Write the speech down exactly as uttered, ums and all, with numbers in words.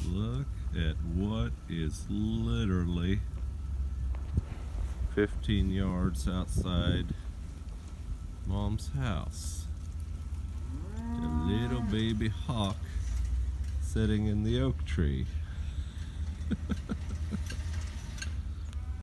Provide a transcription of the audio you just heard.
Look at what is literally fifteen yards outside Mom's house. A little baby hawk sitting in the oak tree.